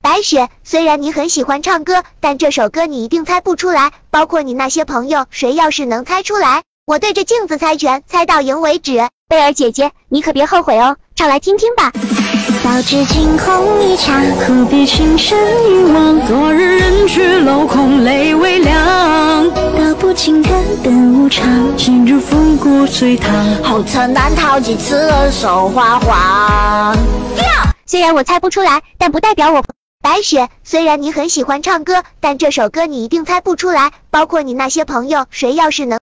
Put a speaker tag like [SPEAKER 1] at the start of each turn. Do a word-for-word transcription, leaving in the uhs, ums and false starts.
[SPEAKER 1] 白雪，虽然你很喜欢唱歌，但这首歌你一定猜不出来，包括你那些朋友，谁要是能猜出来，我对着镜子猜拳，猜到赢为止。贝儿姐姐，你可别后悔哦，唱来听听吧。
[SPEAKER 2] 早知惊鸿一场，
[SPEAKER 3] 何必情深一往？昨日人去楼空，泪微凉。
[SPEAKER 2] 道不尽人等无常，
[SPEAKER 3] 今日风过水塘，
[SPEAKER 4] 红尘难逃几次人手花黄。
[SPEAKER 1] 虽然我猜不出来，但不代表我。白雪，虽然你很喜欢唱歌，但这首歌你一定猜不出来，包括你那些朋友，谁要是能